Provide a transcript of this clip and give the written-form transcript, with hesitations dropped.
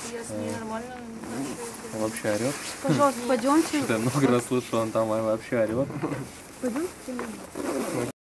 Я с ней нормально. Вообще орет. Пожалуйста, пойдемте. Что-то я много раз слышал, он там вообще орет. Пойдемте.